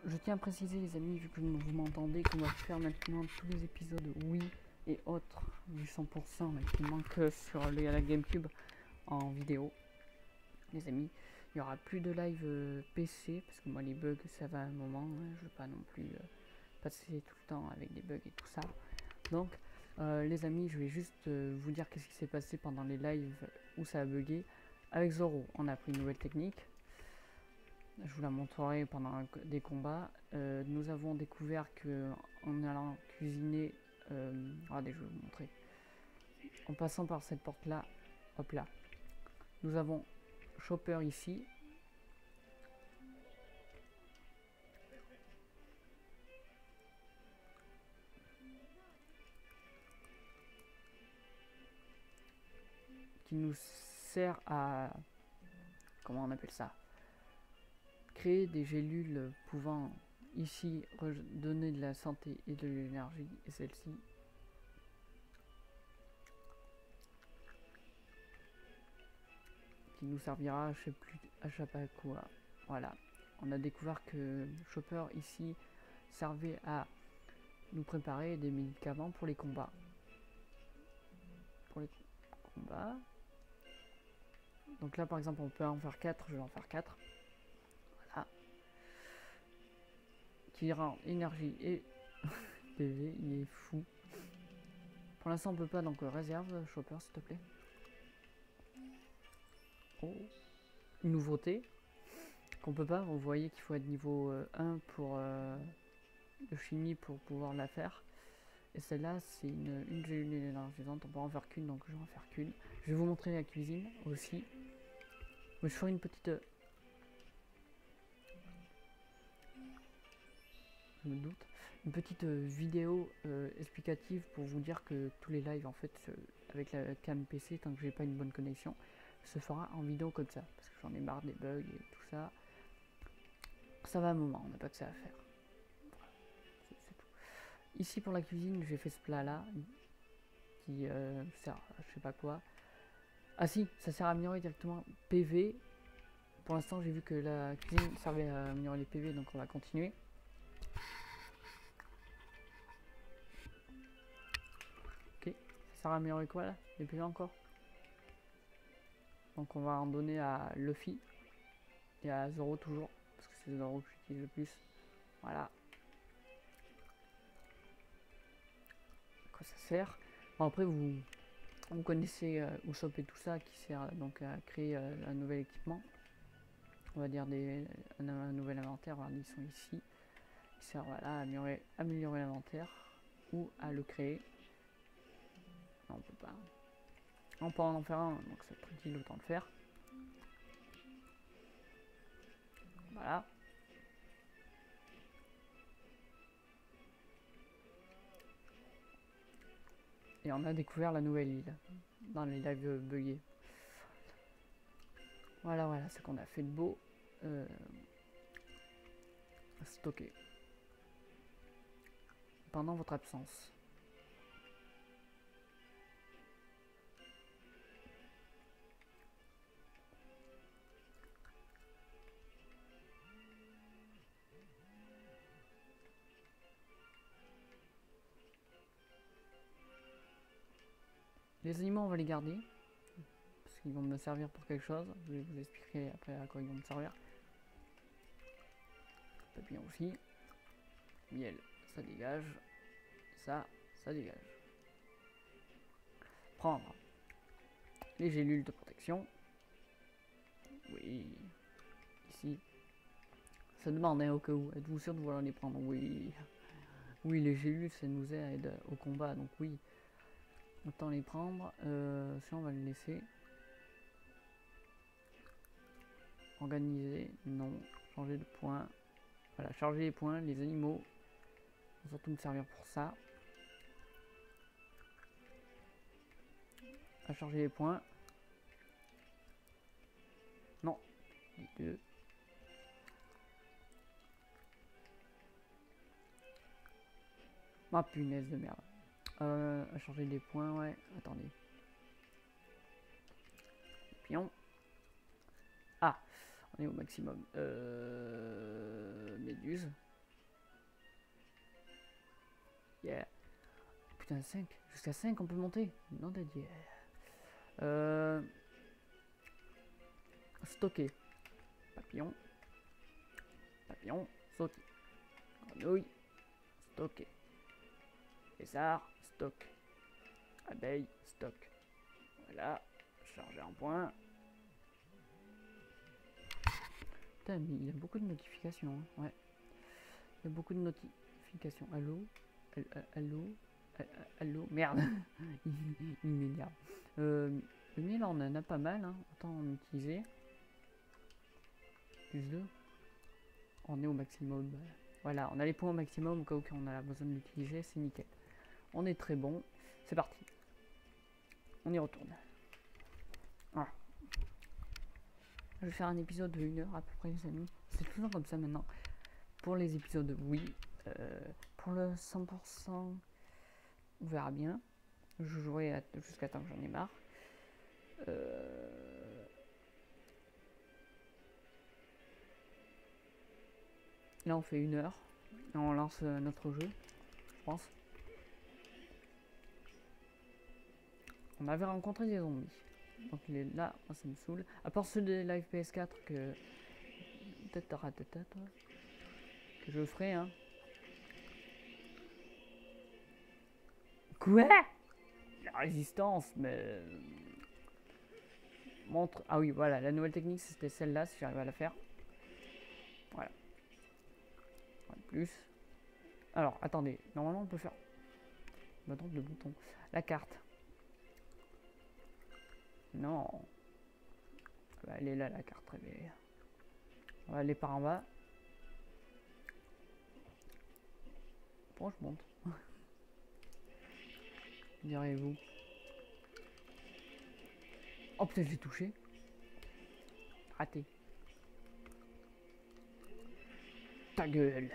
je tiens à préciser les amis, vu que vous m'entendez, qu'on va faire maintenant tous les épisodes Wii et autres du 100% là, qui manquent sur la GameCube en vidéo. Les amis, il n'y aura plus de live PC, parce que moi les bugs ça va un moment, hein, je veux pas non plus passer tout le temps avec des bugs et tout ça. Donc les amis, je vais juste vous dire qu'est-ce qui s'est passé pendant les lives où ça a bugué. Avec Zoro, on a appris une nouvelle technique. Je vous la montrerai pendant des combats. Nous avons découvert que en allant cuisiner, regardez, je vais vous montrer. En passant par cette porte là, hop là, nous avons Chopper ici. Qui nous sert à, comment on appelle ça, créer des gélules pouvant ici donner de la santé et de l'énergie, et celle-ci qui nous servira, je sais plus, à chaque quoi. Voilà, on a découvert que Chopper ici servait à nous préparer des médicaments pour les combats. Donc là par exemple on peut en faire 4, je vais en faire 4. Voilà. Qui rend énergie et PV, il est fou. Pour l'instant on peut pas, donc réserve Chopper s'il te plaît. Oh, une nouveauté qu'on peut pas, vous voyez qu'il faut être niveau 1 pour de chimie pour pouvoir la faire. Et celle-là c'est une gélule énergisante, on peut en faire qu'une, donc je vais en faire qu'une. Je vais vous montrer la cuisine aussi. Mais je ferai une petite... je me doute. Une petite vidéo explicative pour vous dire que tous les lives en fait avec la cam PC, tant que j'ai pas une bonne connexion, se fera en vidéo comme ça. Parce que j'en ai marre des bugs et tout ça. Ça va un moment, on n'a pas que ça à faire. Voilà. C'est tout. Ici pour la cuisine, j'ai fait ce plat là qui sert à je sais pas quoi. Ah si, ça sert à améliorer directement PV. Pour l'instant j'ai vu que la cuisine servait à améliorer les PV, donc on va continuer. Ok, ça sert à améliorer quoi là? Les PV encore. Donc on va en donner à Luffy et à Zoro toujours, parce que c'est Zoro que j'utilise le plus. Voilà. À quoi ça sert? Bon, après vous connaissez Usopp et tout ça, qui sert donc à créer un nouvel équipement. On va dire un nouvel inventaire, voilà, ils sont ici. Il sert voilà, à améliorer l'inventaire ou à le créer. Non, on peut pas. On peut en faire un, donc c'est très utile, autant le faire. Voilà. Et on a découvert la nouvelle île dans les lives buggés. Voilà, voilà ce qu'on a fait de beau. Stocké. Pendant votre absence. Les animaux, on va les garder. Parce qu'ils vont me servir pour quelque chose. Je vais vous expliquer après à quoi ils vont me servir. Papillon aussi. Miel, ça dégage. Ça dégage. Prendre les gélules de protection. Oui. Ici. Ça demande au cas où. Êtes-vous sûr de vouloir les prendre? Oui. Oui, les gélules, ça nous aide au combat. Donc oui. Autant les prendre. Ça, on va le laisser. Organiser. Non. Changer de point. Voilà, charger les points. Les animaux vont surtout me servir pour ça. À charger les points. Non. Les deux. Ah punaise de merde. À changer des points, ouais. Attendez. Pion. Ah, on est au maximum. Méduse. Yeah. Putain, 5. Jusqu'à 5 on peut monter. Non, de Dieu. Stocker. Papillon. Papillon. Sauter. Grenouille. Stocker. Lézard. Stock. Abeille. Stock. Voilà. Charger en point. Putain, mais il y a beaucoup de notifications. Hein. Ouais. Il y a beaucoup de notifications. Allô? Allô? Allô? Merde. Il m'énerve. Le miel, on en a pas mal. Hein. Autant en utiliser. Plus 2. On est au maximum. Voilà, on a les points au maximum au cas où on a besoin de l'utiliser. C'est nickel. On est très bon. C'est parti. On y retourne. Voilà. Je vais faire un épisode de 1 heure à peu près, les amis. C'est toujours comme ça maintenant. Pour les épisodes, oui. Pour le 100%, on verra bien. Je jouerai jusqu'à temps que j'en ai marre. Là, on fait 1 heure. Et on lance notre jeu, je pense. On avait rencontré des zombies. Donc il est là, moi, ça me saoule. À part ceux de Live PS4 que je ferai, hein. Quoi? La résistance, mais montre. Ah oui, voilà, la nouvelle technique c'était celle-là, si j'arrive à la faire. Voilà. Plus. Alors, attendez, normalement on peut faire. Je me trompe de bouton. La carte. Non. Bah, elle est là, la carte révélée. On va aller par en bas. Pourquoi je monte? Direz-vous. Oh putain, je l'ai touché. Raté. Ta gueule.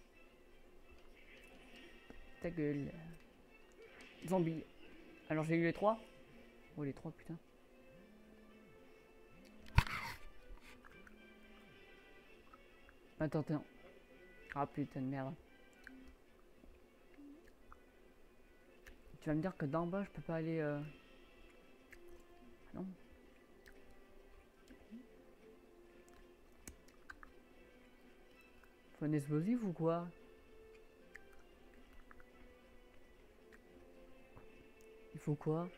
Ta gueule. Zombie. Alors j'ai eu les 3. Oh les 3 putain. Attends, attends. Ah putain de merde. Tu vas me dire que d'en bas je peux pas aller non. Faut un explosif ou quoi? Il faut quoi?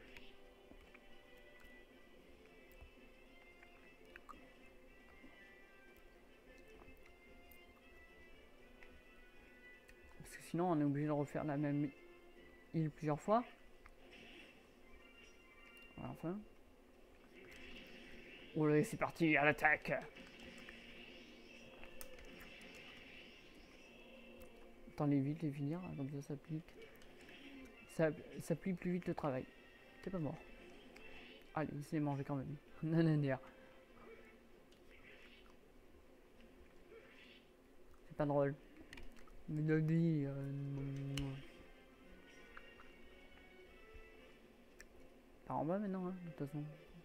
Parce que sinon on est obligé de refaire la même île plusieurs fois. Enfin. Oh là, c'est parti, à l'attaque. Attends, les vite les finir, comme ça s'applique. Ça plie plus vite le travail. C'est pas mort. Allez, il s'est mangé quand même. Nanana. C'est pas drôle. Mélodie. Par en bas maintenant, hein, de toute façon.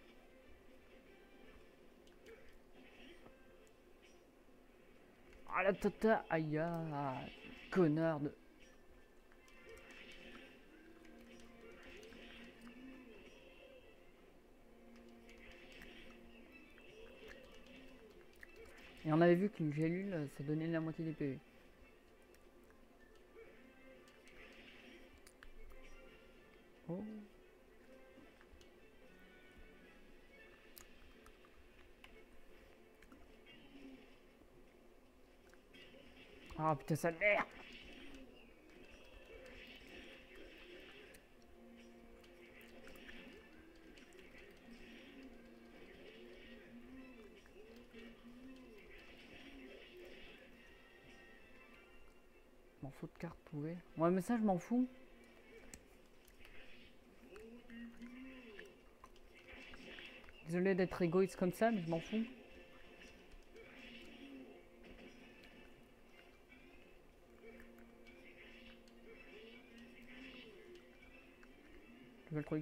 Ah la tata, aïe, connard de. Et on avait vu qu'une gélule, ça donnait la moitié des PV. Oh. Ah putain, ça merde. Morceau de carte trouvé. Ouais, mais ça, je m'en fous. Désolé d'être égoïste comme ça, mais je m'en fous. Je veux le truc.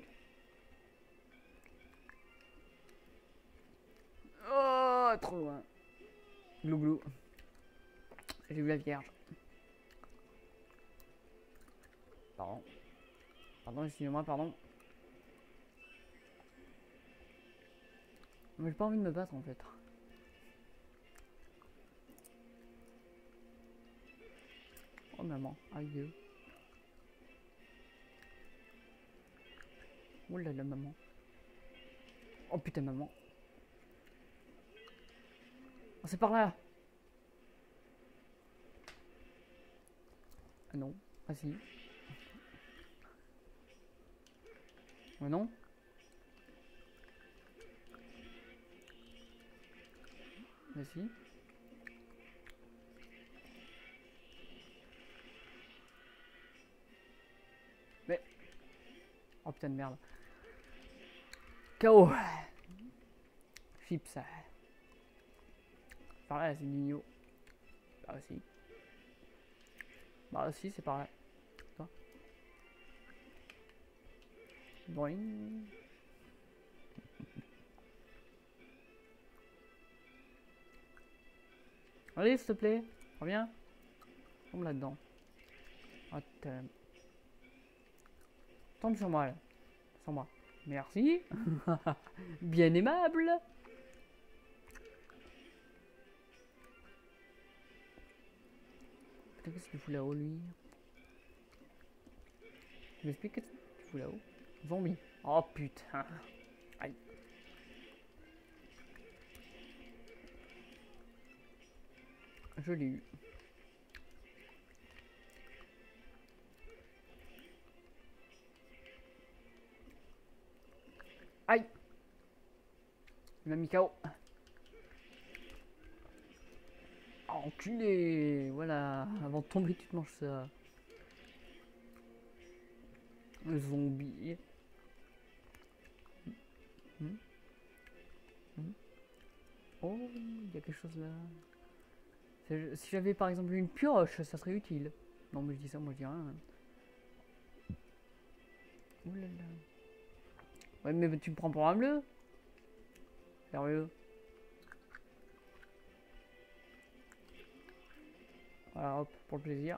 Oh, trop loin. Glou glou. J'ai vu la vierge. Pardon. Pardon, excusez-moi, pardon. Mais j'ai pas envie de me battre en fait. Oh maman, aïe. Oh là là maman. Oh putain maman. Oh, c'est par là. Ah non. Ah si. Ah non. Mais si. Mais. Oh putain de merde. KO. Chips. Par là, c'est Nino. Bah aussi. Bah aussi, c'est par là. Toi. Boing. Allez, s'il te plaît. Reviens. Tombe là-dedans. Oh, tombe sur moi, là. Sur moi. Merci. Bien aimable. Putain, qu'est-ce qu'il fout là-haut, lui? Tu m'expliques qu'est-ce qu'il fout là-haut? Zombie. Oh, putain. Aïe. Je l'ai eu. Aïe. Il m'a mis KO. Oh, enculé. Voilà. Avant de tomber, tu te manges ça. Un zombie. Oh, il y a quelque chose là. Si j'avais par exemple une pioche, ça serait utile. Non, mais je dis ça, moi je dis rien. Ouh là là. Ouais, mais tu me prends pour un bleu? Sérieux? Voilà, hop, pour le plaisir.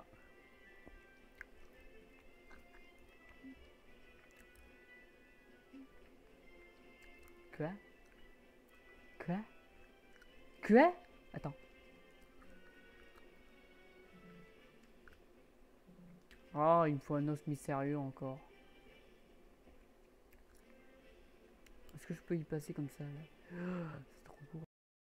Quoi? Quoi? Quoi? Attends. Oh, il me faut un os mystérieux encore. Est-ce que je peux y passer comme ça là? C'est trop court.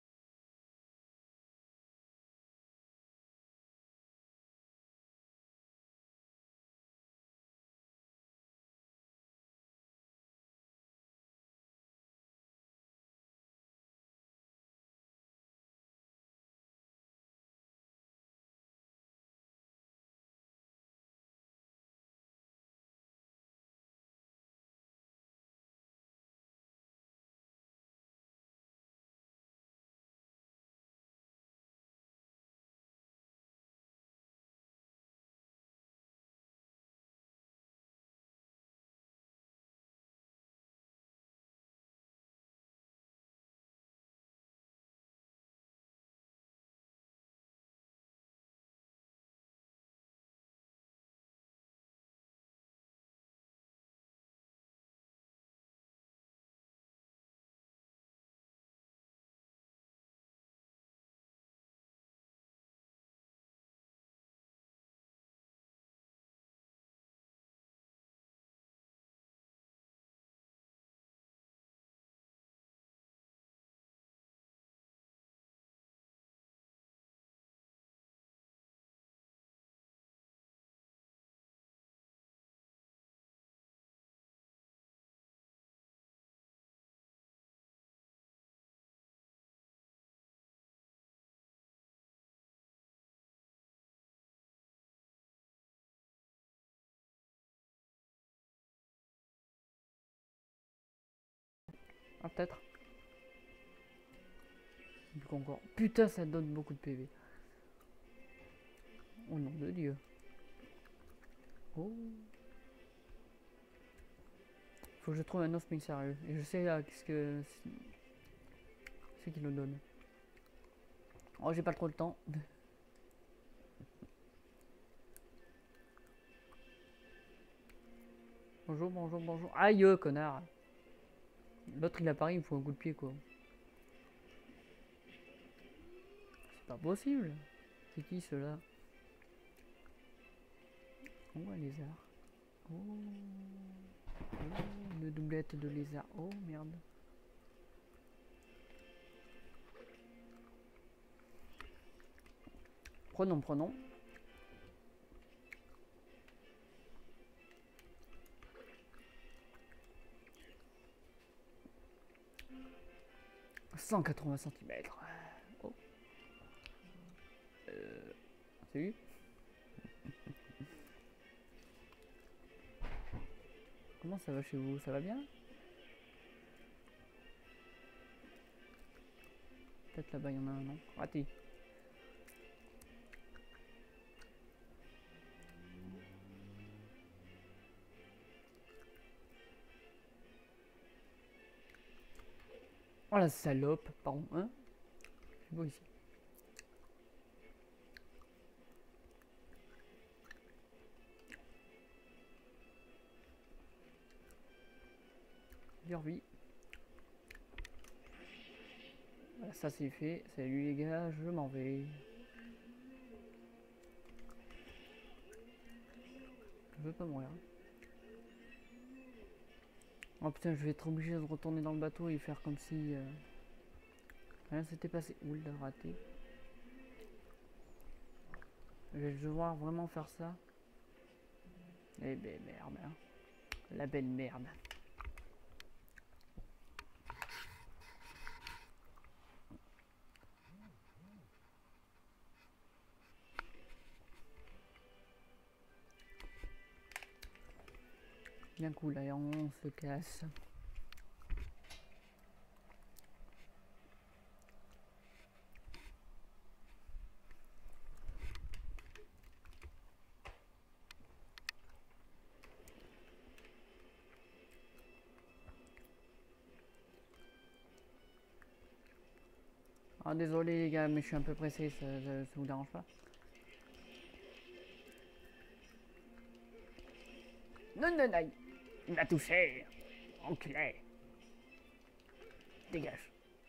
Ah, peut-être. Encore. Putain, ça donne beaucoup de PV. Au nom de Dieu. Oh. Faut que je trouve un os mystérieux. Et je sais qu'est-ce que c'est qui le donne. Oh, j'ai pas trop le temps. Bonjour, bonjour, bonjour. Aïe, connard. L'autre il apparaît, il me faut un coup de pied quoi. C'est pas possible. C'est qui ceux-là? Oh, un lézard. Oh. Oh, une doublette de lézard. Oh merde. Prenons, prenons. « 180 cm. Oh. Salut. Comment ça va chez vous? Ça va bien? Peut-être là-bas il y en a un, non? Raté. Oh la salope, pardon, hein? C'est beau ici. Vie. Voilà, ça c'est fait. Salut les gars, je m'en vais. Je veux pas mourir. Oh putain, je vais être obligé de retourner dans le bateau et faire comme si rien s'était passé. Oula, raté. Je vais devoir vraiment faire ça. Eh ben merde. Hein. La belle merde. Bien cool, là, on se casse. Ah désolé les gars, mais je suis un peu pressé, ça vous dérange pas? Non, non, non, il m'a touché, enculé. Dégage.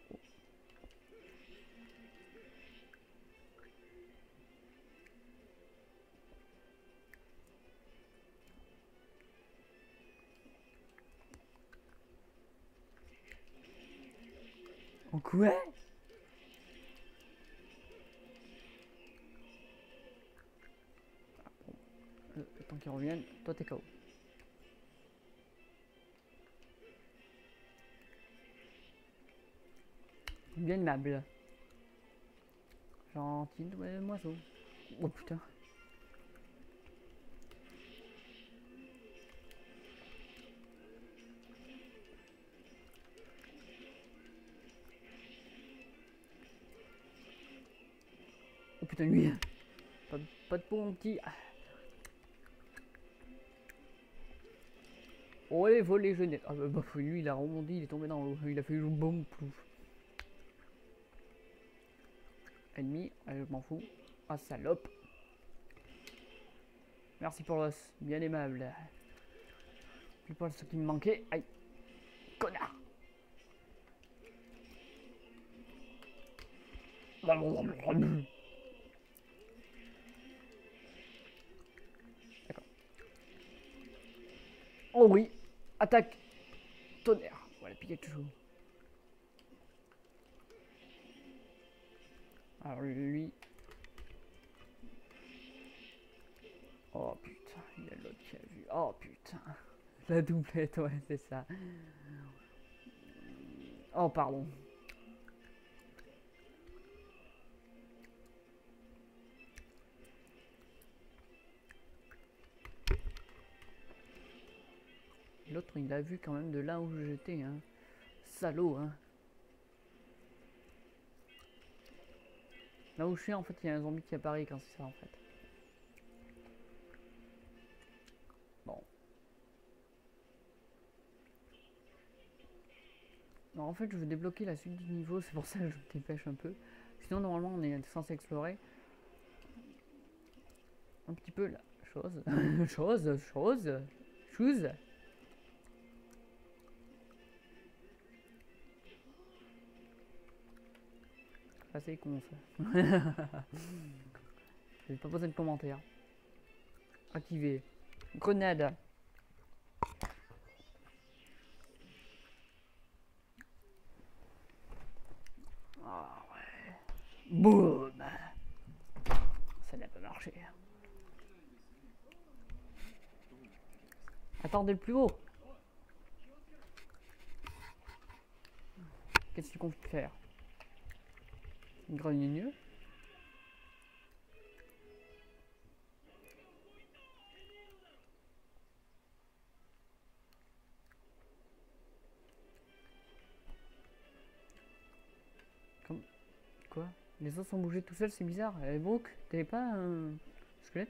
En quoi? Le temps qu'ils reviennent, toi t'es KO. Bien aimable. Gentil, ouais, moiseau. Oh putain. Oh putain, lui. Pas de peau, mon petit. Oh, les volets jeunesse. Ah bah, lui, il a rebondi, il est tombé dans l'eau. Il a fait une bombe, plouf. Ennemi, allez, je m'en fous. Ah, salope. Merci pour l'os, bien aimable. Je pense ce qui me manquait. Aïe. Connard. D'accord. Oh oui. Attaque. Tonnerre. Voilà, Pikachu. Alors lui. Oh putain, il y a l'autre qui a vu. Oh putain. La doublette, ouais, c'est ça. Oh, pardon. L'autre, il a vu quand même de là où j'étais, hein. Salaud, hein. Là où je suis, en fait, il y a un zombie qui apparaît quand c'est ça, en fait. Bon. Alors, en fait, je veux débloquer la suite du niveau, c'est pour ça que je me dépêche un peu. Sinon, normalement, on est censé explorer un petit peu la chose. chose. Ça c'est con ça. J'ai pas posé de commentaire. Activé. Grenade. Ah ouais. Boum. Ça n'a pas marché. Attendez le plus haut. Qu'est-ce qu'on peut faire? Une grenouille. Comme... Quoi? Les os sont bougés tout seuls, c'est bizarre. Brooke, t'avais pas un squelette?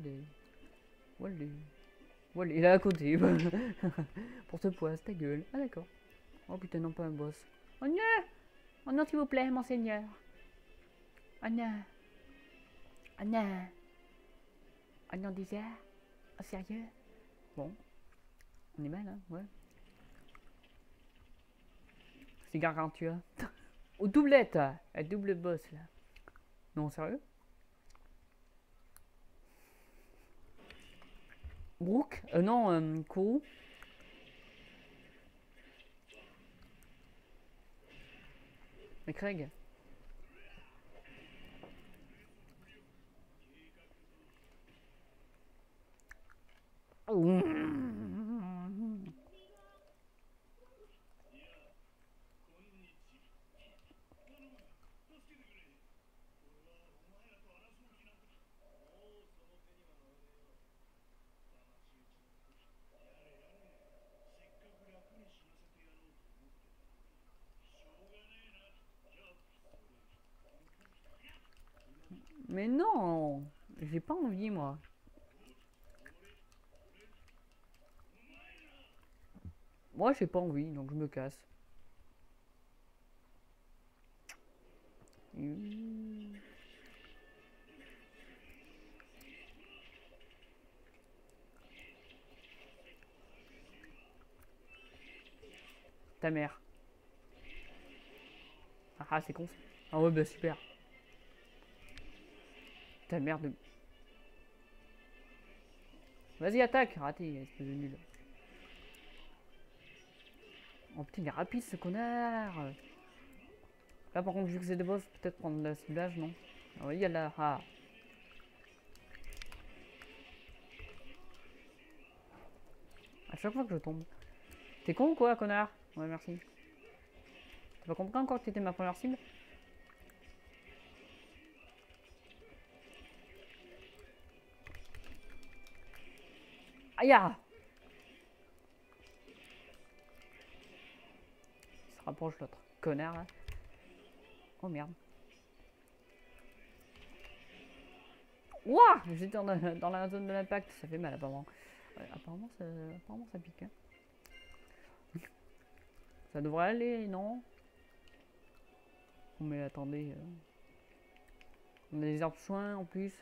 Voilà, il est à côté. Pour te poise, ta gueule. Ah d'accord. Oh putain, non, pas un boss. Oh non! Oh non, s'il vous plaît, monseigneur. Oh non. Oh non. Oh non, déjà? Oh sérieux? Bon. On est mal, hein? Ouais. C'est gargantua. Au doublette! Un double boss, là. Non, sérieux? Brooke? Non, Kourou. Mais Craig. Mais non! J'ai pas envie, moi. Moi, j'ai pas envie, donc je me casse. Ta mère. Ah, c'est con. Ah ouais, bah super. Ta mère de... Vas-y, attaque. Raté, espèce de nul. Oh putain, il est rapide ce connard. Là par contre, vu que c'est des boss, peut-être prendre la ciblage, non? Ah oui, il y a la... Ah. À chaque fois que je tombe. T'es con ou quoi, connard? Ouais, merci. T'as pas compris encore que t'étais ma première cible? Aïe! Il se rapproche l'autre connard là. Oh merde. Ouah! J'étais dans la zone de l'impact, ça fait mal apparemment. Ouais, apparemment ça pique. Hein. Ça devrait aller, non? Oh, mais attendez. On a des arbres soins en plus.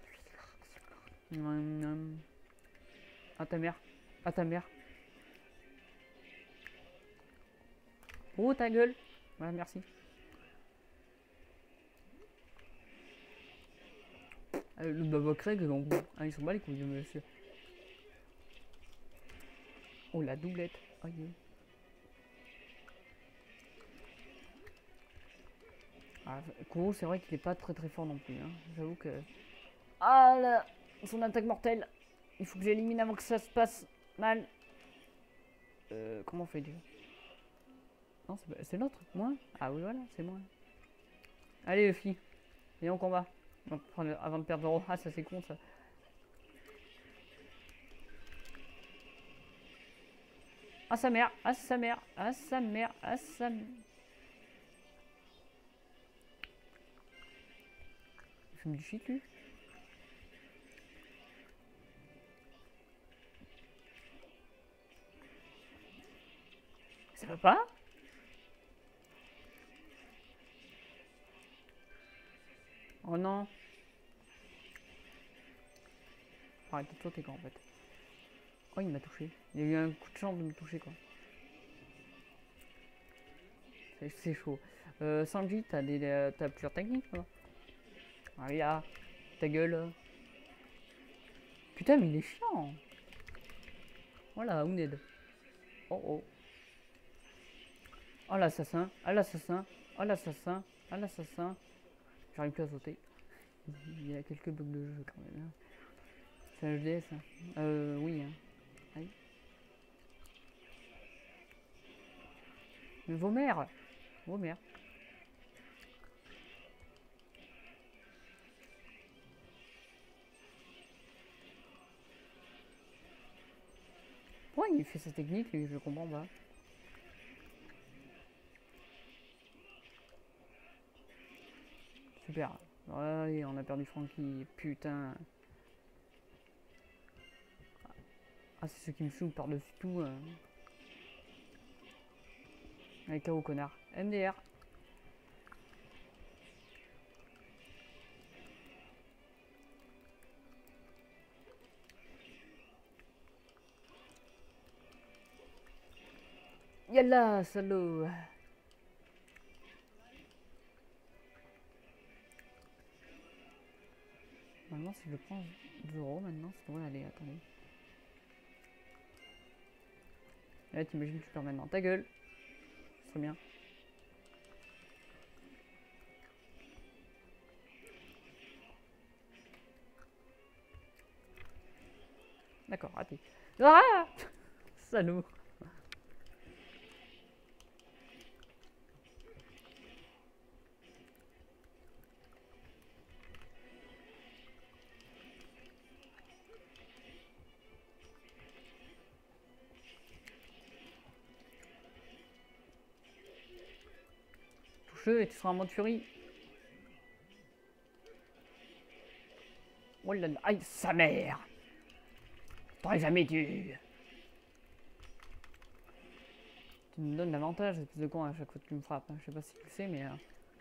Ah ta mère. Ah ta mère. Oh ta gueule. Ouais, merci. Le Baba Craig, donc, ah, ils sont bas les couilles, monsieur. Oh la doublette. Aïe. Ah, Kourou, c'est vrai qu'il est pas très fort non plus. Hein. J'avoue que. Ah là, son attaque mortelle. Il faut que j'élimine avant que ça se passe mal. Comment on fait déjà? Non, c'est l'autre, moi. Ah oui, voilà, c'est moi. Allez, les filles, viens au combat. Avant de perdre 0. Ah, ça c'est con ça. Ah sa mère, ah sa mère, ah sa mère, ah sa mère. Il fume du shit lui. Ça va pas? Oh non. Arrête de sauter quoi en fait. Oh il m'a touché. Il y a eu un coup de chance de me toucher quoi. C'est chaud. Sanji, t'as plusieurs techniques, quoi. Ah, là, ta gueule. Putain, mais il est chiant. Voilà, Uned. Oh oh. Oh l'assassin, oh l'assassin, oh l'assassin, oh l'assassin. J'arrive plus à sauter. Il y a quelques bugs de jeu quand même. Hein. C'est un HD ça. Oui. Hein. Aïe. Mais vos mères. Vos mères. Pourquoi il fait sa technique lui, je comprends pas. Super. Allez, on a perdu Franky. Putain. Ah, c'est ce qui me saoule par-dessus tout. Allez, KO, connard. MDR. Yallah, salaud. Normalement, si je prends 2 € maintenant, ça devrait aller. Attendez. Là, t'imagines que je perds maintenant. Ta gueule. C'est bien. D'accord, raté. Ah salaud. Touche-le et tu seras en mode furie. Oh là là, aïe, sa mère. T'aurais jamais dû. Tu me donnes l'avantage, espèce de con, à chaque fois que tu me frappes. Hein. Je sais pas si tu le sais, mais...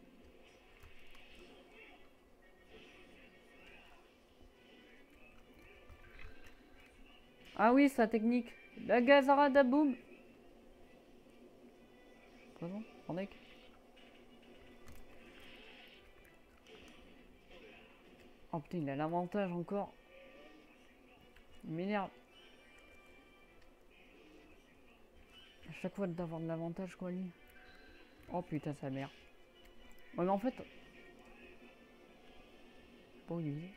Ah oui, sa technique. La Gazara Daboum. Pardon, attendez. Oh putain, il a l'avantage encore. Il m'énerve. À chaque fois d'avoir de l'avantage, quoi, lui. Oh putain, sa mère. Ouais, mais en fait... Pas où il est.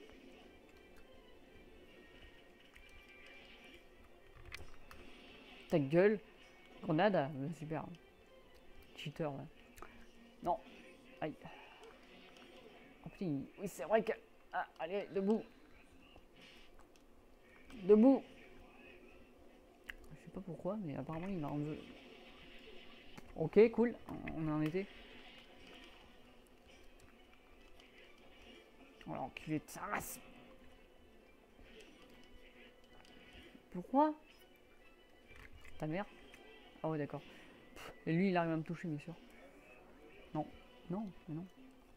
Ta gueule. Grenade. Super. Cheater, là. Non. Aïe. Oh putain, oui, c'est vrai que... Ah, allez, debout. Debout. Je sais pas pourquoi, mais apparemment il en veut. Ok, cool. On en était. Oh l'enculé de sa race. Pourquoi? Ta mère? Ah ouais, d'accord. Et lui, il arrive à me toucher, bien sûr. Non. Non, mais non.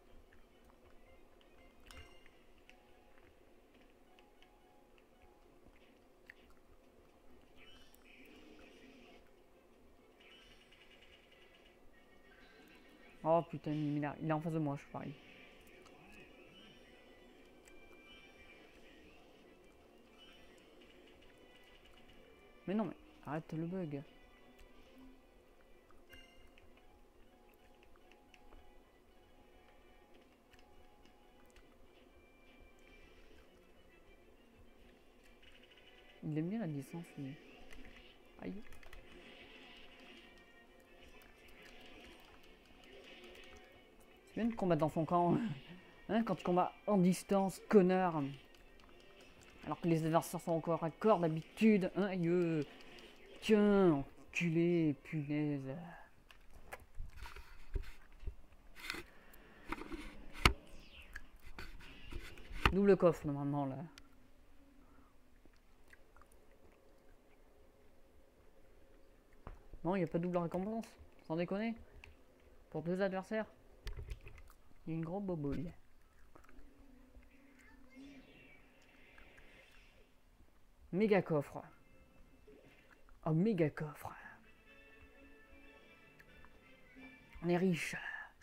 Oh putain, il est en face de moi, je suis pareil. Mais non, mais arrête le bug. Il aime bien la distance, lui. Aïe. C'est bien de combattre dans son camp. Hein, quand tu combats en distance, connard. Alors que les adversaires sont encore à corps d'habitude. Hein, aïe. Tiens, enculé, punaise. Double coffre, normalement, là. Non, il n'y a pas de double récompense. Sans déconner. Pour 2 adversaires. Il y a une grosse bobouille. Méga coffre. Oh, méga coffre. On est riche.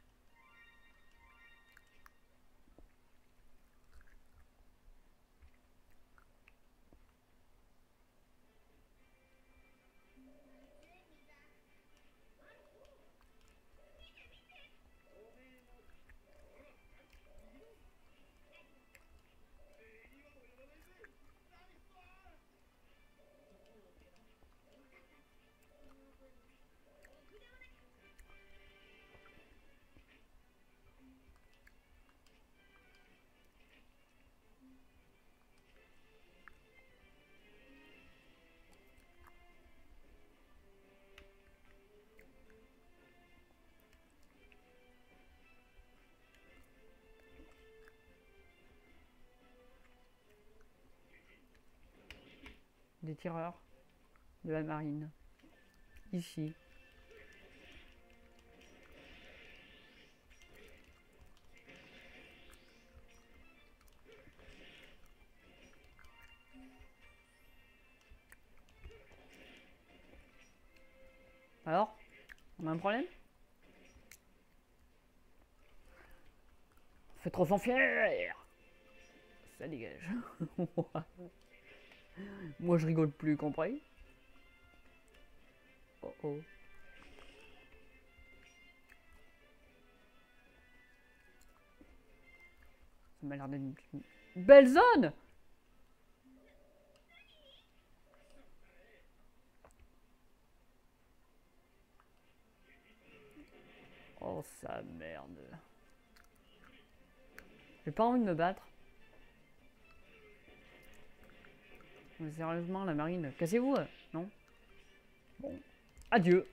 Des tireurs de la marine. Ici. Alors, on a un problème? Fais trop sans fier. Ça dégage. Moi je rigole plus, compris? Oh oh. Ça m'a l'air d'être une belle zone. Oh sa merde. J'ai pas envie de me battre. Mais sérieusement, la marine, cassez-vous, non? Bon, adieu.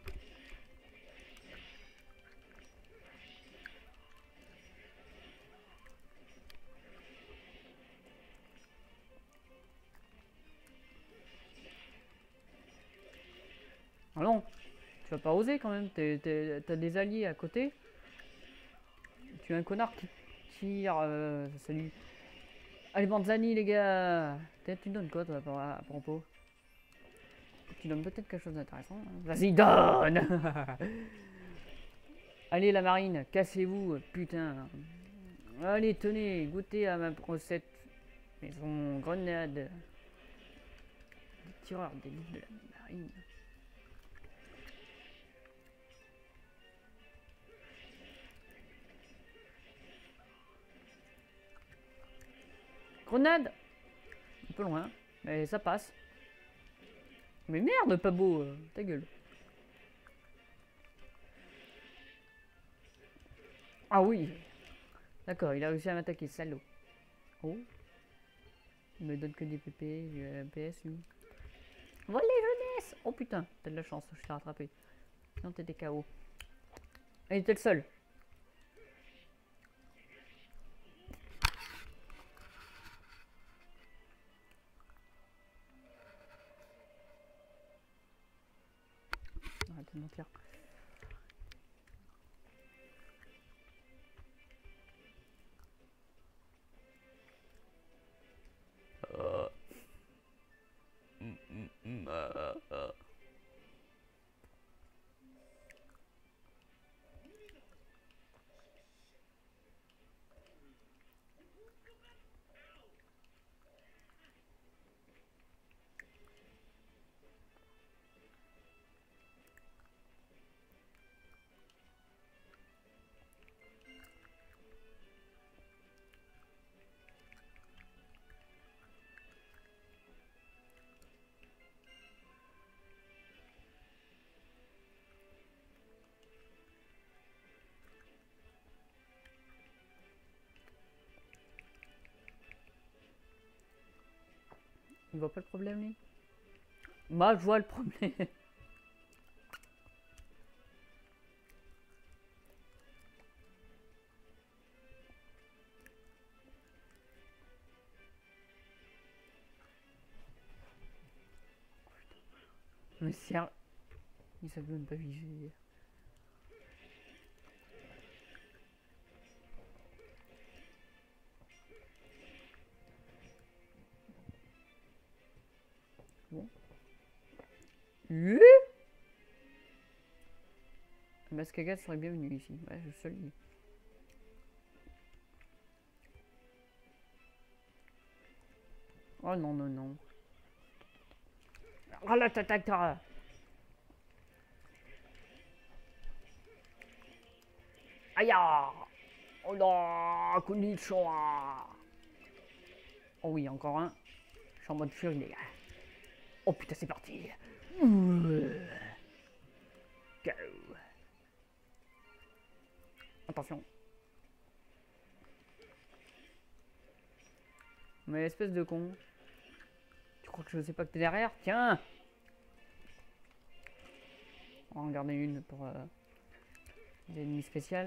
Allons, tu vas pas oser quand même, t'as des alliés à côté. Tu es un connard qui tire, salut. Allez, Banzani les gars. Tu donnes quoi toi à propos? Tu donnes peut-être quelque chose d'intéressant. Vas-y, donne. Allez la marine, cassez-vous, putain. Allez, tenez, goûtez à ma recette maison grenade. Des tireurs d'élite de la marine. Grenade. Un peu loin, mais ça passe. Mais merde, pas beau, ta gueule. Ah oui. D'accord, il a réussi à m'attaquer, salaud. Oh. Il me donne que des PP, PS, lui. Volley jeunesse. Oh putain, t'as de la chance, je t'ai rattrapé. Sinon t'étais KO. Il était le seul. Arrête de mentir. Il voit pas le problème, lui? Moi, je vois le problème. Mais sérieux, il savait même pas viser. Bon. Mascaga serait bienvenu ici. Ouais, je le dis. Oh non, non, non. Oh là, t'attaques. Aïe! Oh non, konnichiwa. Oh oui, encore un. Je suis en mode furie, les gars. Oh putain, c'est parti. Go. Attention. Mais espèce de con. Tu crois que je sais pas que t'es derrière? Tiens! On va en garder une pour les ennemis spéciales.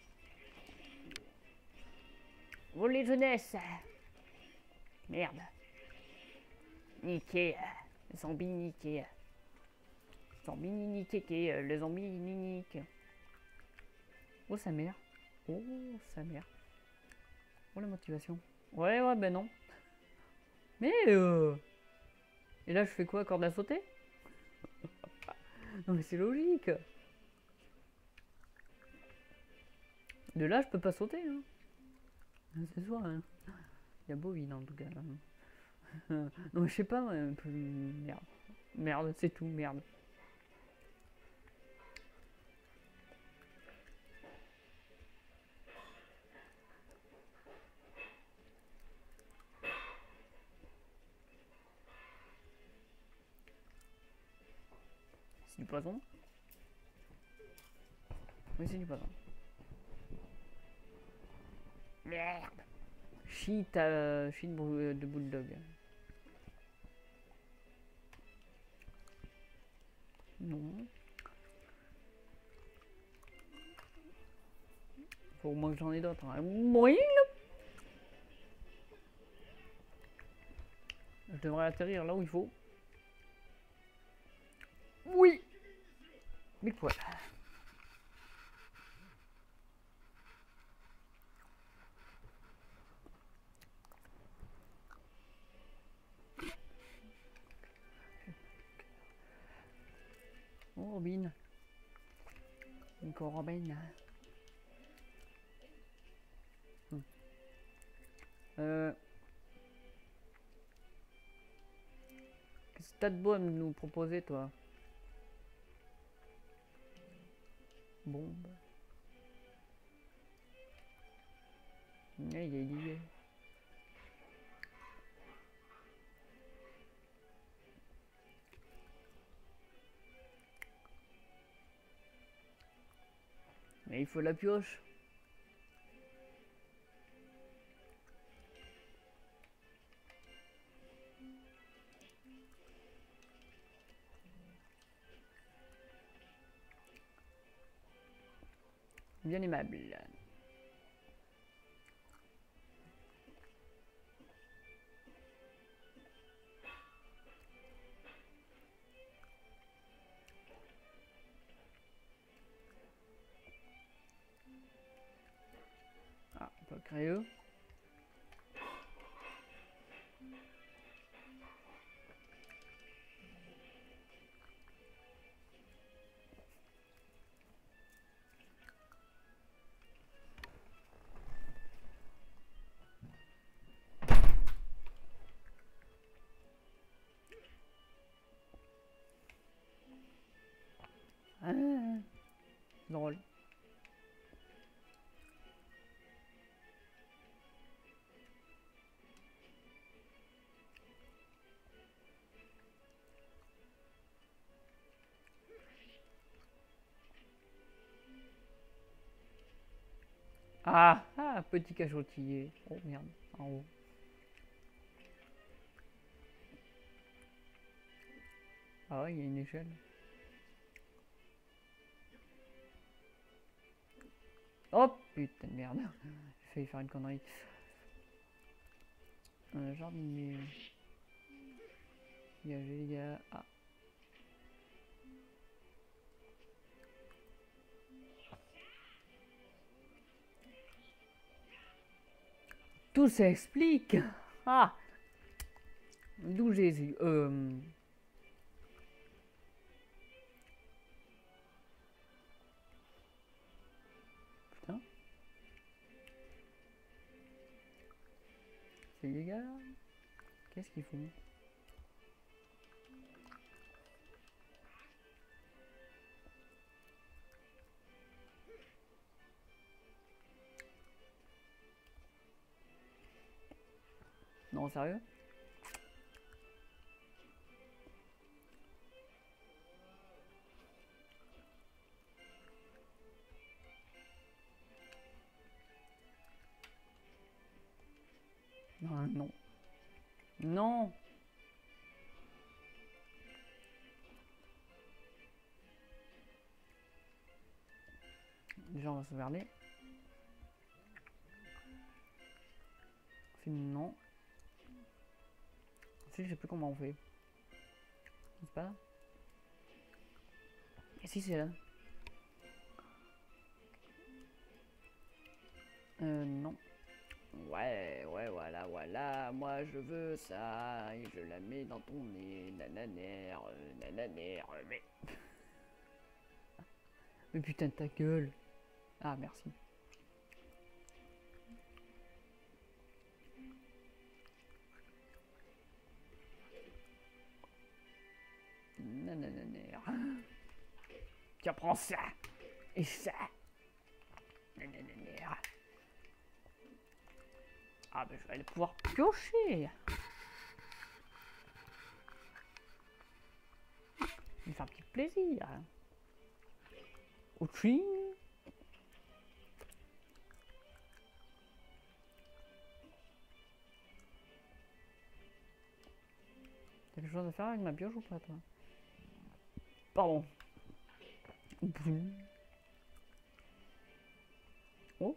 Voler jeunesse! Merde. Niqué. Zombie niqué. Zombie niqué. Le zombie nique. Oh sa mère. Oh sa mère. Oh la motivation. Ouais, ouais, ben non. Mais et là je fais quoi? Corde à sauter? Non mais c'est logique. De là je peux pas sauter. Hein. C'est soit. Hein. Il y a bovine en tout cas. Non mais je sais pas. Merde. Merde, c'est tout. Merde. C'est du poison? Oui, c'est du poison. Merde. Shit de bulldog. Non. Faut au moins que j'en ai d'autres. Hein. Oui. Je devrais atterrir là où il faut. Oui. Big poil. Oh Robin. Nico Robin. Qu'est-ce que t'as de beau à nous proposer toi? Bombe. Il est lié. Mais il faut la pioche. Bien aimable. Ah, on peut le créer eux. Ah, drôle. Ah, ah, petit cachotier. Oh merde, en haut. Ah ouais, il y a une échelle. Oh putain de merde. J'ai failli faire une connerie. Jardinier. Dégagez les gars. Ah. Tout s'explique. Ah. D'où Jésus. les gars? Qu'est-ce qu'ils font? Non, sérieux? Non, non. Non! Déjà, on va sauvegarder. Non. Si, je sais plus comment on fait. C'est pas là? Et si, c'est là. Non. Ouais, voilà, voilà. Moi, je veux ça. Et je la mets dans ton nez. Nananère, nananère. Mais... mais putain de ta gueule. Ah, merci. Nananère. Tiens, prends ça. Et ça. Nananère. Ah, ben je vais aller pouvoir piocher. Je vais faire un petit plaisir. Ouching. T'as quelque chose à faire avec ma pioche ou pas, toi? Pardon. Oh.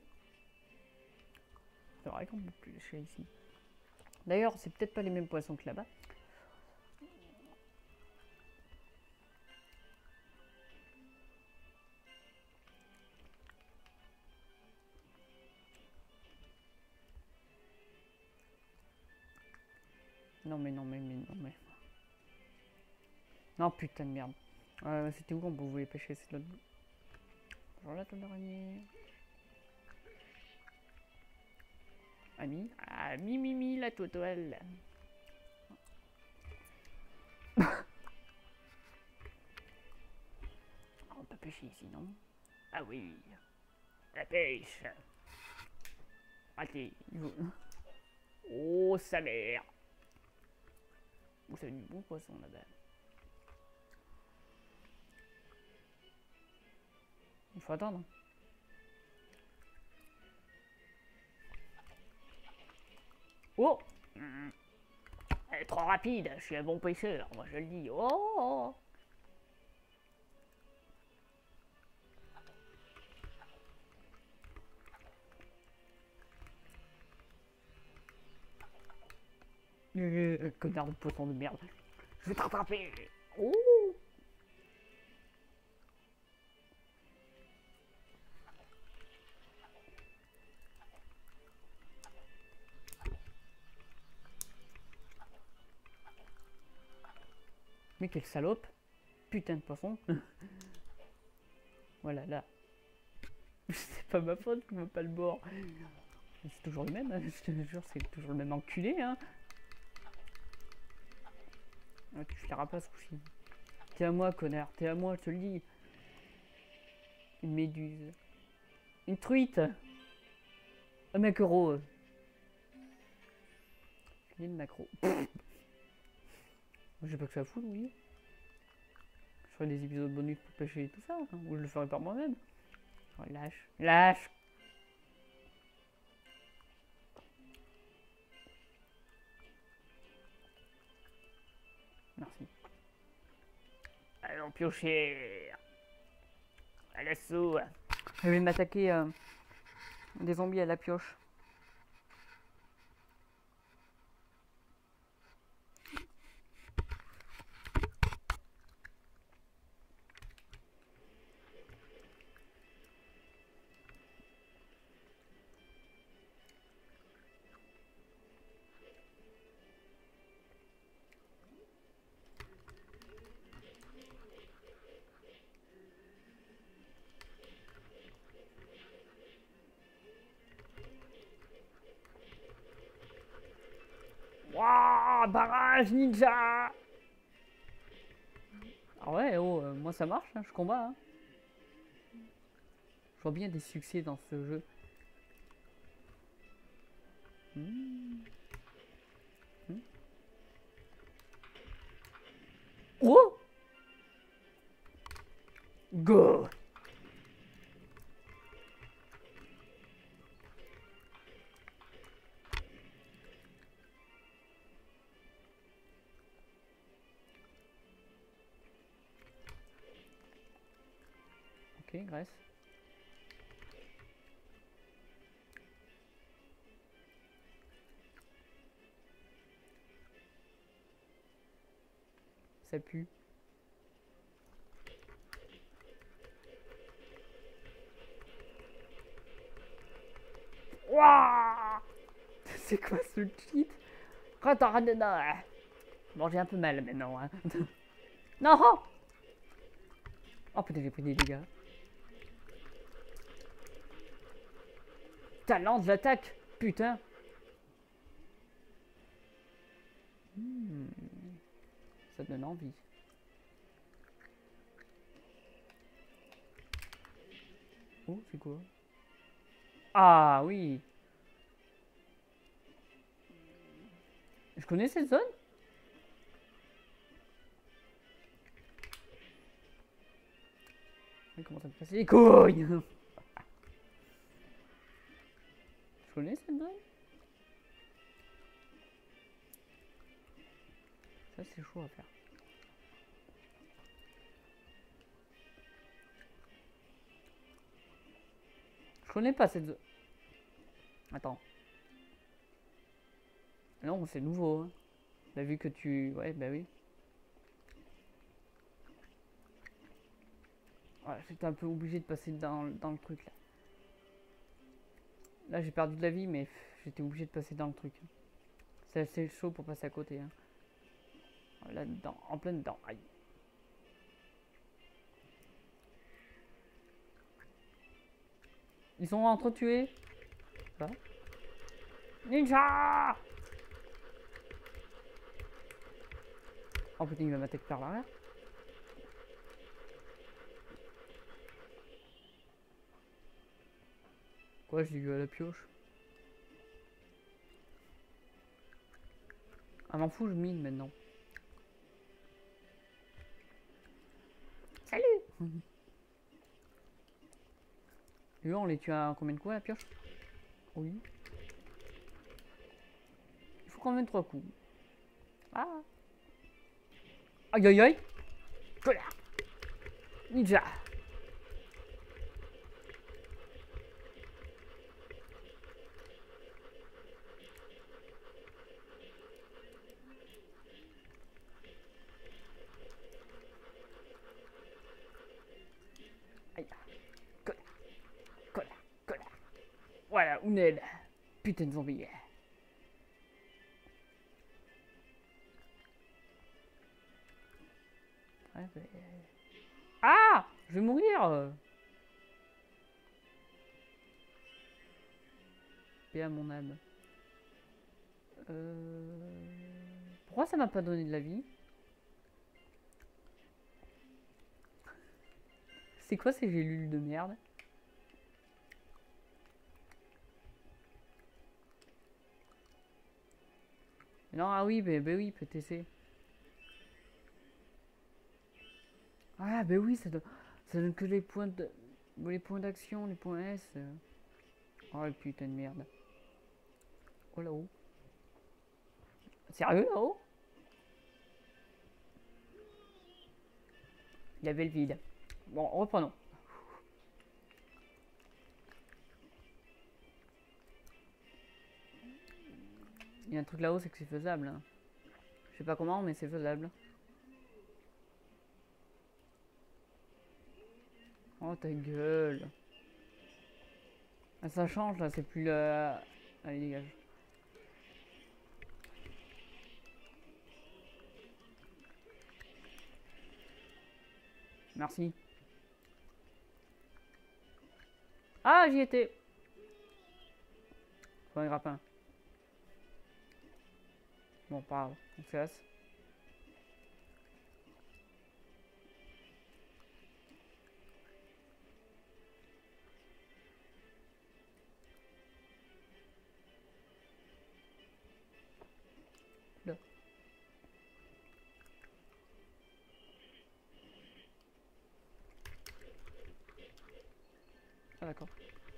C'est vrai qu'on peut pêcher ici. D'ailleurs, c'est peut-être pas les mêmes poissons que là-bas. Non mais non mais non mais... Non putain de merde. C'était où qu'on pouvait pêcher? C'est l'autre bout. Bonjour la toile d'araignée. Ami. Ah Mimi la toile. On peut pêcher ici, non? Ah oui. La pêche. Raté. Oh sa mère. Oh, c'est du bon poisson là-bas. Il faut attendre. Oh, elle est trop rapide, je suis un bon pêcheur, moi je le dis. Oh, connard de poisson de merde. Je vais te rattraper. Oh. Mais quelle salope. Putain de poisson. Voilà, là. C'est pas ma faute qu'on veut pas le bord. C'est toujours le même, hein. Je te jure, c'est toujours le même enculé, hein. Ah, tu finiras pas ce coup-ci. T'es à moi, connard, t'es à moi, je te le dis. Une méduse. Une truite. Un maquereau. Filet de maquereau. J'ai pas que ça à foutre, oui. Je ferai des épisodes bonus pour pêcher et tout ça, hein, ou je le ferai par moi-même. Oh, lâche, lâche. Merci. Allons piocher. À l'assaut. Je vais m'attaquer des zombies à la pioche. Wouah, barrage ninja. Ah ouais, oh, moi ça marche, hein, je combats. Hein. Je vois bien des succès dans ce jeu. Oh! Go! Ok, Grèce. Ça pue. Wouah! C'est quoi ce cheat? Bon, j'ai un peu mal maintenant. Hein. Non! Oh putain, j'ai pris des dégâts. Putain, lance l'attaque! Putain! Ça donne envie. Oh, c'est quoi? Ah oui! Je connais cette zone? Comment ça me passe les couilles? Je connais cette zone? Ça c'est chaud à faire. Je connais pas cette zone. Attends. Non, c'est nouveau. Hein. Bah, vu que tu... Ouais, bah oui. Ouais, j'étais un peu obligé de passer dans le truc là. Là j'ai perdu de la vie mais j'étais obligé de passer dans le truc. C'est assez chaud pour passer à côté. Hein. Là dedans, en plein dedans. Aïe. Ils sont entretués. Là. Ninja! Oh putain, il va m'attaquer par l'arrière. Quoi, j'ai eu à la pioche. Ah, m'en fous, je mine maintenant. Salut! Lui, on les tue à combien de coups à la pioche? Oui. Il faut qu'on mette 3 coups. Ah! Aïe aïe aïe! Connard! Ninja! Aïe! Connard! Connard! Connard! Voilà, Ounel! Putain de zombie! Ouais, bah... Ah! Je vais mourir! Paix à mon âme. Pourquoi ça m'a pas donné de la vie? C'est quoi ces gélules de merde? Non, ah oui, bah oui, PTC. Ah, bah oui, ça donne que les points de... les points d'action, les points S. Oh, putain de merde. Oh, là-haut. Sérieux, là-haut? Il y avait le vide. Bon, reprenons. Il y a un truc là-haut, c'est que c'est faisable. Hein. Je sais pas comment, mais c'est faisable. Oh, ta gueule. Ah, ça change, là, c'est plus la... Allez, dégage. Merci. Ah, j'y étais. Faut un grappin. Bon, pas grave, on se laisse. Là. Ah d'accord.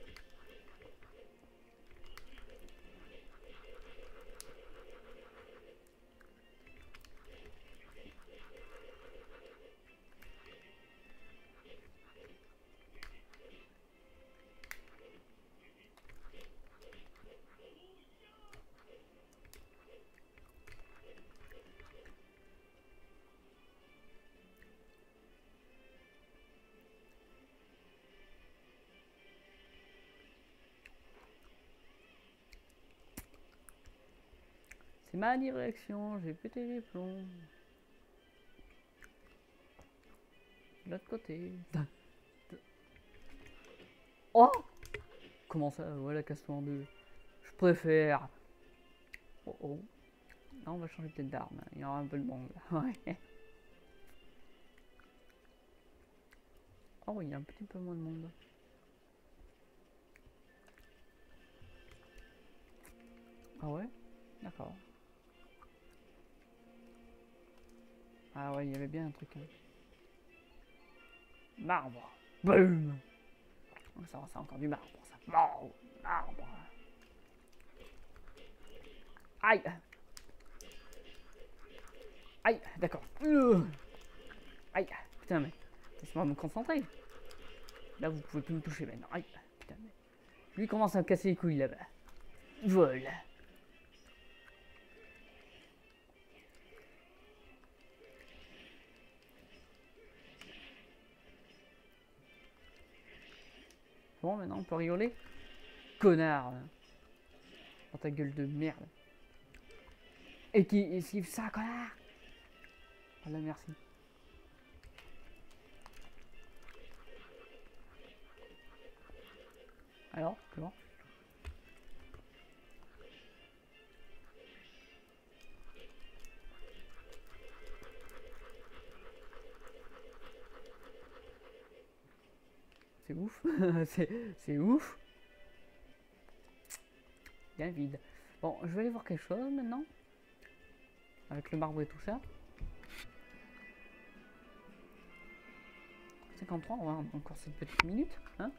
C'est ma direction, j'ai pété les plombs. De l'autre côté. Oh! Comment ça? Voilà, casse-toi en deux. Je préfère. Oh oh. Là, on va changer peut-être d'arme. Il y aura un peu de monde. Ouais. Oh, il y a un petit peu moins de monde. Ah ouais? D'accord. Ah ouais, il y avait bien un truc. Hein. Marbre. Boum! Ça, c'est encore du marbre, ça. Marbre. Marbre. Aïe! Aïe, d'accord. Aïe, putain, mais laisse-moi me concentrer. Là, vous pouvez plus me toucher maintenant. Aïe, putain, mais. Lui commence à me casser les couilles là-bas. Vol. Bon, maintenant, on peut rigoler. Connard. Dans ta gueule de merde. Et qui esquive ça, connard. Voilà, merci. Alors, comment? C'est ouf. c'est ouf. Bien vide. Bon, je vais aller voir quelque chose maintenant. Avec le marbre et tout ça. 53, on va encore cette petite minute. Hein,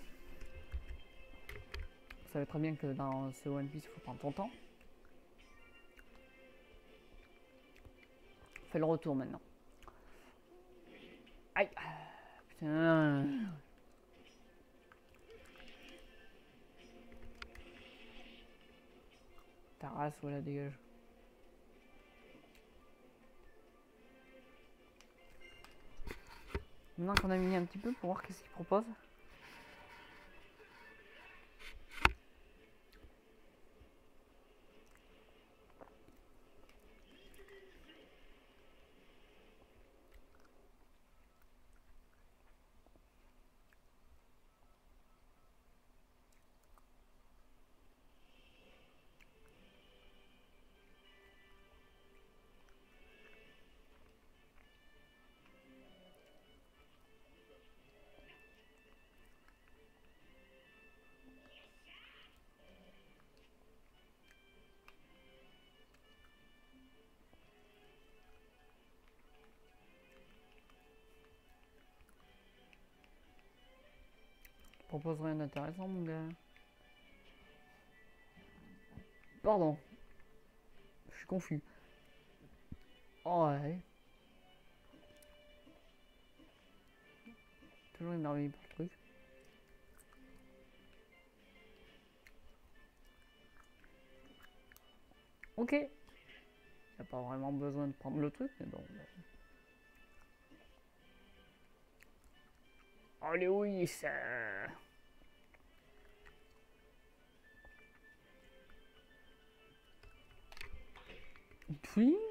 vous savez très bien que dans ce One Piece, il faut prendre ton temps. On fait le retour maintenant. Aïe. Putain. Ta race, voilà, dégage. Maintenant qu'on a mis un petit peu pour voir qu'est-ce qu'il propose. Propose rien d'intéressant, mon gars. Pardon. Je suis confus. Oh ouais. Toujours émerveillé par le truc. Ok. Y a pas vraiment besoin de prendre le truc, mais bon. Allez oui, ça. Puis.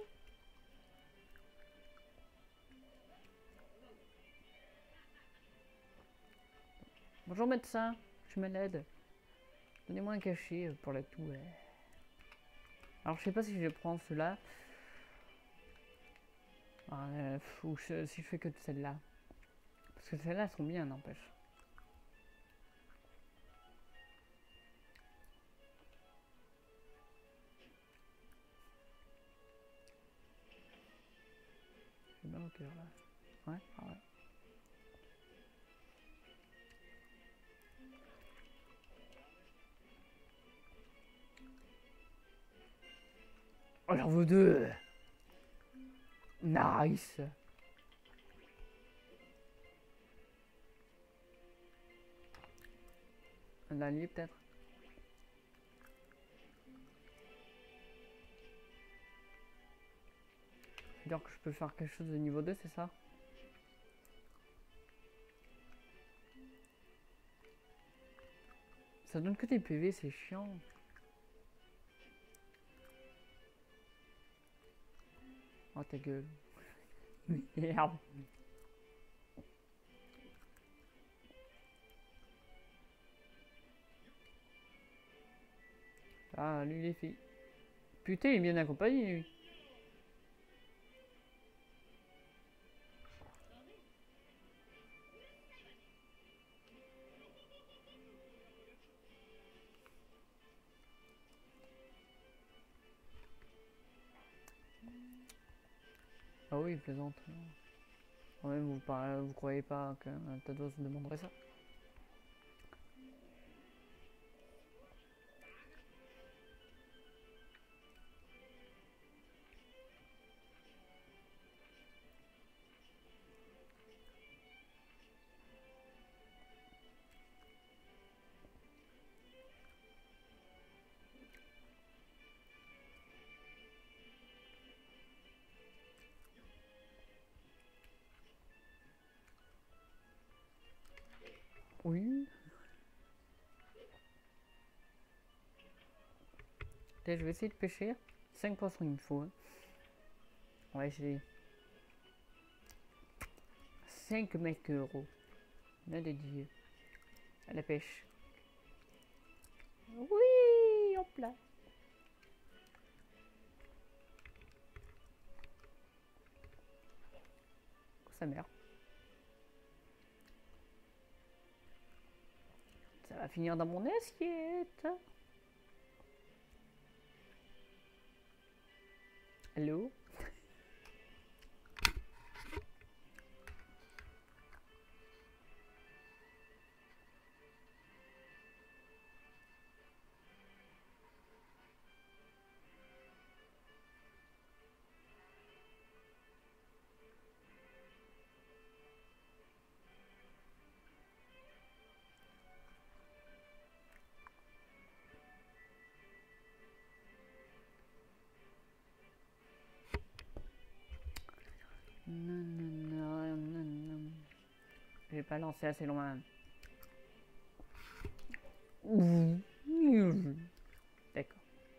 Bonjour médecin, je suis malade. Donnez-moi un cachet pour la toux. Alors je sais pas si je prends ceux-là. Ou si je fais que de celles-là. Parce que celles-là sont bien, n'empêche. J'ai bien au cœur là. Ouais, ah ouais. Oh, j'en veux 2. Nice. Un allié peut-être. C'est-à-dire que je peux faire quelque chose de niveau 2, c'est ça? Ça donne que des PV, c'est chiant. Oh ta gueule. Merde. Ah, lui les filles. Putain, il est bien accompagné lui. Ah oui, il plaisante. Quand même, vous croyez pas qu'un Tados demanderait ça? Oui. Peut-être je vais essayer de pêcher. 5 poissons il me faut. Hein. On va essayer. 5 mecs euros. On a dédié à la pêche. Oui, hop là. Sa mère. Ça va finir dans mon assiette. Allô? Je vais pas lancer assez loin. D'accord.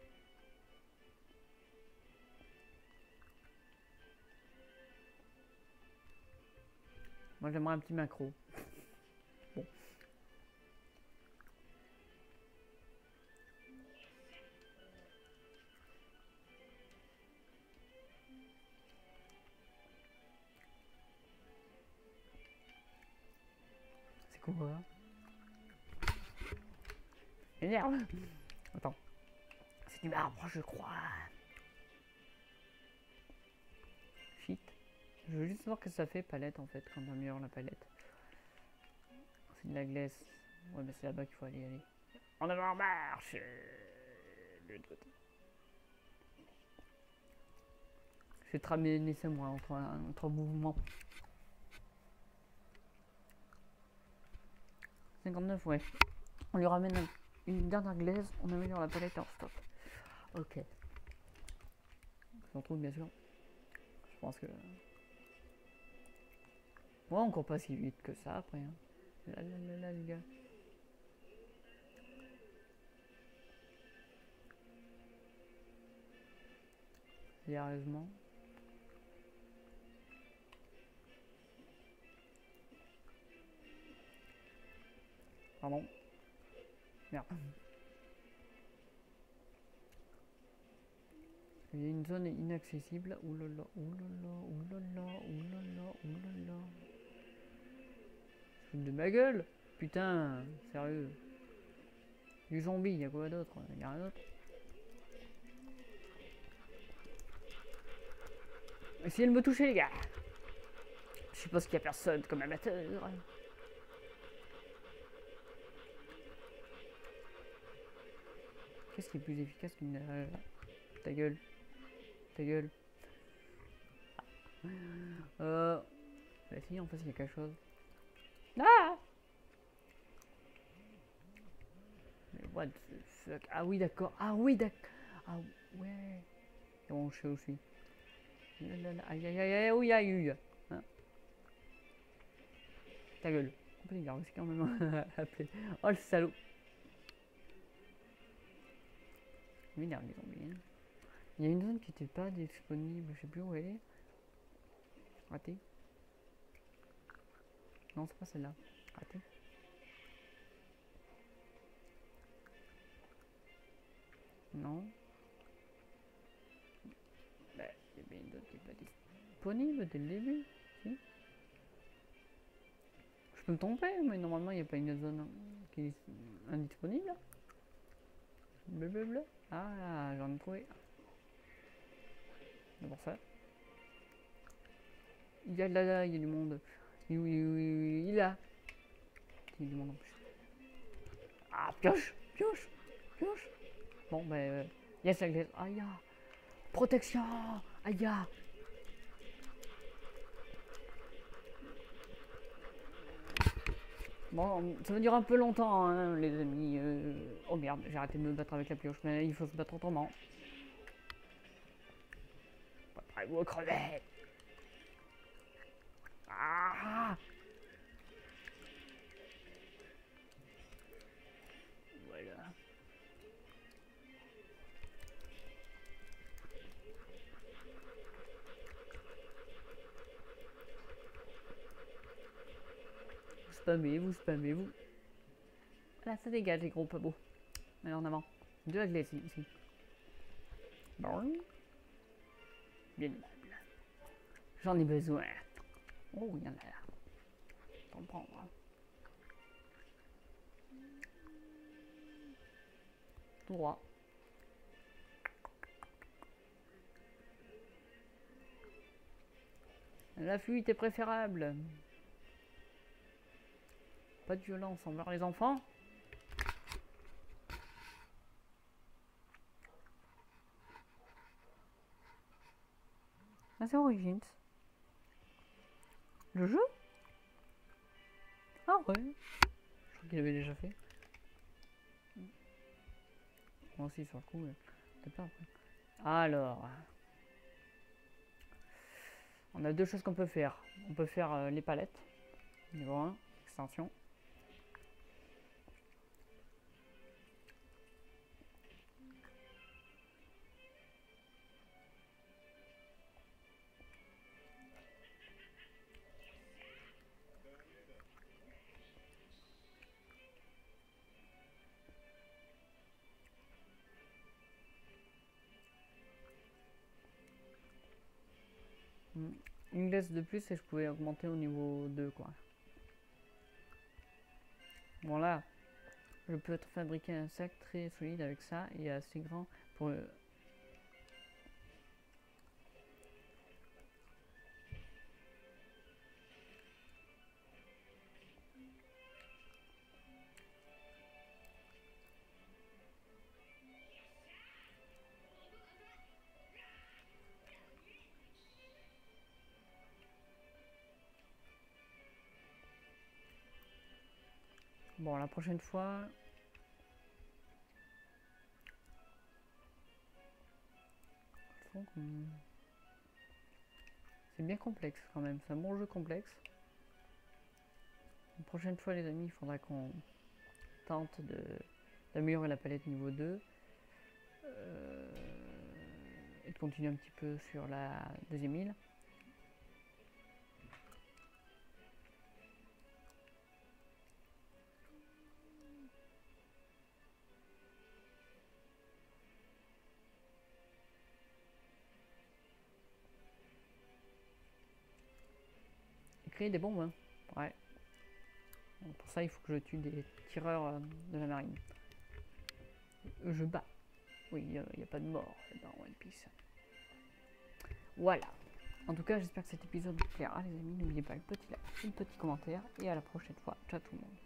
Moi j'aimerais un petit macro. Bon. C'est quoi? Énerve. Attends. C'est du marbre, je crois. Shit. Je veux juste voir ce que ça fait palette en fait quand on améliore la palette. C'est de la glace. Ouais, mais c'est là-bas qu'il faut aller. En avant en marche. Je vais te ramener ça moi entre mouvements. 59, ouais. On lui ramène une dernière glaise, on améliore la palette et on stop. Ok. On trouve bien sûr. Je pense que. Ouais, on court pas si vite que ça après. Hein. Là, les gars. Sérieusement. Pardon. Merde. Il y a une zone inaccessible. Oulala, oulala, oulala, oulala, oulala. Foutre de ma gueule. Putain, sérieux. Du zombie, y'a quoi d'autre? Y'a rien d'autre. Essayez de me toucher, les gars. Je suppose qu'il y a personne comme amateur. Qu'est-ce qui est plus efficace qu'une... ta gueule. Ta gueule. Bah si, en fait, il y a quelque chose. Ah! Mais what the fuck? Ah oui, d'accord. Ah oui, d'accord. Ah ouais. C'est bon, je sais où je suis. Aïe aïe aïe aïe, oui aïe. Hein? Ta gueule. Il a réussi quand même à appeler. Oh le salaud. Il y a des zombies. Hein. Il y a une zone qui n'était pas disponible. Je sais plus où elle est. Raté. Non, c'est pas celle-là. Raté. Non. Bah, il y avait une zone qui n'est pas disponible dès le début. Si. Je peux me tromper, mais normalement il n'y a pas une zone qui est indisponible. Blablabla. Ah, j'en ai trouvé. C'est pour ça. Il y a là, il y a du monde. Oui, oui, oui, il est là. Il y a du monde en plus. Ah, pioche, pioche, pioche. Bon, ben, yes, la glace. Aïe, protection. Aïe. Bon, ça va durer un peu longtemps, hein, les amis. Oh merde, j'ai arrêté de me battre avec la pioche, mais il faut se battre autrement. Préparez-vous à crever. Ah! Voilà. Vous spammez, vous. Voilà, ça dégage les gros pas beaux. Allez, en avant. De la glace ici. Bon. Bien aimable. J'en ai besoin. Oh, il y en a là. T'en prends, hein. Tout droit. La fuite est préférable. Pas de violence envers les enfants. Ah, c'est Origins. Le jeu? Ah ouais. Je crois qu'il avait déjà fait. Moi aussi sur le coup, peut-être pas après. Alors. On a deux choses qu'on peut faire. On peut faire les palettes. Niveau 1, extension. Une glace de plus et je pouvais augmenter au niveau 2 quoi. Bon là, je peux fabriquer un sac très solide avec ça et assez grand pour... Bon, la prochaine fois... C'est bien complexe quand même, c'est un bon jeu complexe. La prochaine fois les amis, il faudra qu'on tente d'améliorer la palette niveau 2. Et de continuer un petit peu sur la deuxième île. créer des bombes. Hein. Ouais. Donc pour ça, il faut que je tue des tireurs de la marine. Je bats. Oui, il n'y a pas de mort dans One Piece. Voilà. En tout cas, j'espère que cet épisode vous plaira, les amis. N'oubliez pas le petit like, le petit commentaire. Et à la prochaine fois. Ciao tout le monde.